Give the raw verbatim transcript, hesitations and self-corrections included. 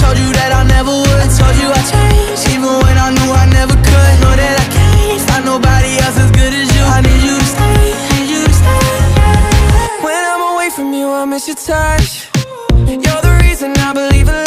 told you that I never would. I told you I changed, even when I knew I never could. Know that I can't find nobody else as good as you. I need you to stay, need you to stay. When I'm away from you, I miss your touch. You're the reason I believe in love.